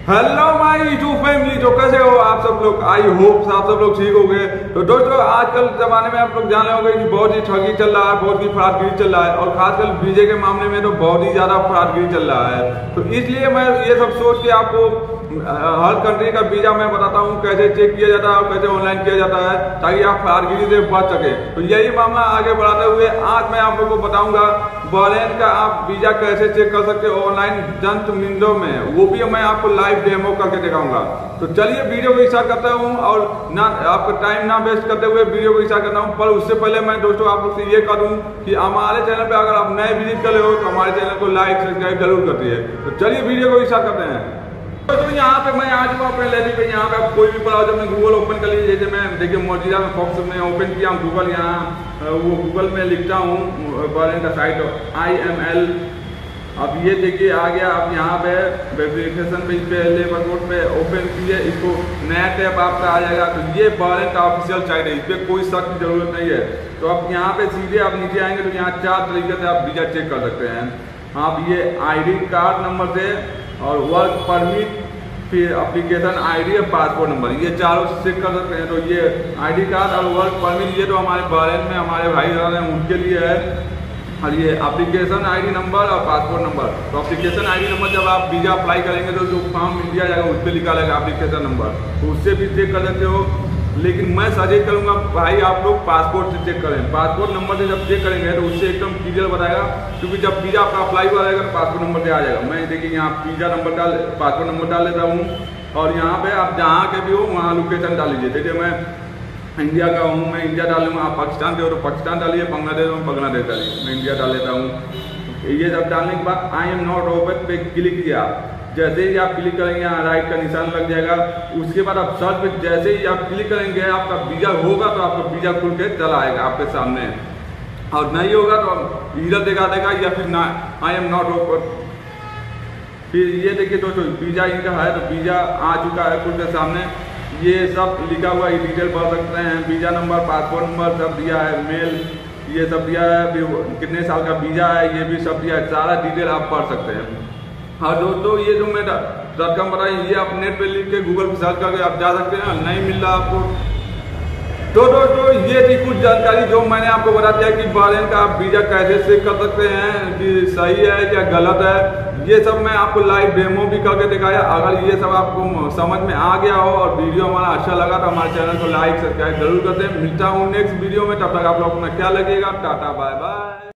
Hello my YouTube family, तो कैसे हो आप सब लोग। आई होप आप सब लोग ठीक हो गए। तो दोस्तों, आजकल जमाने में आप लोग जान रहे होंगे कि बहुत ही ठगी चल रहा है, बहुत ही फ्रॉडगिरी चल रहा है, और खासकर वीजे के मामले में तो बहुत ही ज्यादा फ्रॉडगिरी चल रहा है। तो इसलिए मैं ये सब सोच के आपको हर कंट्री का वीजा मैं बताता हूँ कैसे चेक किया जाता है और कैसे ऑनलाइन किया जाता है, ताकि आप फ्रॉडगिरी से बच सके। तो यही मामला आगे बढ़ाते हुए आज मैं आप लोग को बताऊंगा बहरीन का आप वीजा कैसे चेक कर सकते हो ऑनलाइन जंत विंडो में, वो भी मैं आपको लाइव डेमो करके दिखाऊंगा। तो चलिए वीडियो को स्टार्ट करता हूं, और ना आपका टाइम ना वेस्ट करते हुए वीडियो को स्टार्ट करता हूं। पर उससे पहले मैं दोस्तों आप लोग से ये कह दूं कि हमारे चैनल पे अगर आप नए विजिट कर रहे हो तो हमारे चैनल को लाइक सब्सक्राइब जरूर करती है। तो चलिए वीडियो को स्टार्ट करते हैं। तो यहाँ पे मैं आ चुका हूँ अपने लैपटॉप पे। यहाँ पे आप कोई भी ब्राउज़र में गूगल ओपन कर लीजिए। जैसे मैं देखिए मौजूदा में फॉक्स में ओपन किया हूँ गूगल। यहाँ वो गूगल में लिखता हूँ बहरीन का साइट IML। अब ये देखिए आ गया। अब यहाँ पे वेरिफिकेशन पेज पे लेबर कोड पे ओपन कीजिए, इसको नया टैब आपका आ जाएगा। तो ये बहरीन का ऑफिशियल साइट है, इस पर कोई शक की जरूरत नहीं है। तो अब यहाँ पे सीधे आप नीचे आएंगे तो यहाँ 4 तरीके से आप वीजा चेक कर सकते हैं। आप ये ID कार्ड नंबर से और वर्क परमिट, फिर एप्लीकेशन ID और पासपोर्ट नंबर, ये चारों से चेक कर सकते हैं। तो ये ID कार्ड और वर्क परमिट ये तो हमारे बहरीन में हमारे भाई हैं उनके लिए है, और ये एप्लीकेशन ID नंबर और पासपोर्ट नंबर। तो एप्लीकेशन ID नंबर जब आप वीजा अप्लाई करेंगे तो जो फॉर्म मिल दिया जाएगा उस पर लिखा रहेगा एप्लीकेशन नंबर, तो उससे भी चेक कर सकते हो। लेकिन मैं सजेस्ट करूंगा भाई आप लोग पासपोर्ट से चेक करें। पासपोर्ट नंबर से जब चेक करेंगे तो उससे एकदम क्लियर बताएगा, क्योंकि जब वीजा आपका अप्लाई हुआ रहेगा तो पासपोर्ट नंबर से आ जाएगा। मैं देखिए यहाँ वीजा नंबर पासपोर्ट नंबर डाल लेता हूँ, और यहाँ पे आप जहाँ के भी हो वहाँ लोकेशन डाल लीजिए। देखिए मैं इंडिया का हूँ, मैं इंडिया डालूंगा। आप पाकिस्तान के हो तो पाकिस्तान डालिए, बांग्लादेश हो बांग्लादेश डालिए, मैं इंडिया डाल लेता हूँ। ये सब डालने के बाद I am not open पे क्लिक किया। जैसे ही आप क्लिक करेंगे यहाँ राइट का निशान लग जाएगा। उसके बाद आप सर्च पे जैसे ही आप क्लिक करेंगे आपका वीजा होगा तो आपका वीजा खुल के चला आएगा आपके सामने, और नहीं होगा तो इधर दिखा देगा या फिर ना I am not open। फिर ये देखिए दोस्तों वीजा इनका है, तो वीजा आ चुका है खुद के सामने। ये सब लिखा हुआ है, डिटेल पढ़ सकते हैं। वीजा नंबर, पासपोर्ट नंबर सब दिया है, मेल ये सब दिया है, फिर कितने साल का वीजा है ये भी सब दिया है। सारा डिटेल आप पढ़ सकते हैं। हाँ दोस्तों, ये जो मैं .com बताई ये आप नेट पे लिख के गूगल पे सर्च करके आप जा सकते हैं। नहीं मिल रहा आपको तो दोस्तों ये थी कुछ जानकारी जो मैंने आपको बता दिया कि बहरीन का आप वीजा कैसे चेक कर सकते हैं, कि सही है या गलत है। ये सब मैं आपको लाइव डेमो भी करके दिखाया। अगर ये सब आपको समझ में आ गया हो और वीडियो हमारा अच्छा लगा तो हमारे चैनल को लाइक सब्सक्राइब जरूर करते हैं। मिलता हूँ नेक्स्ट वीडियो में, तब तक आप लोग अपना ख्याल रखिएगा। Tata bye bye.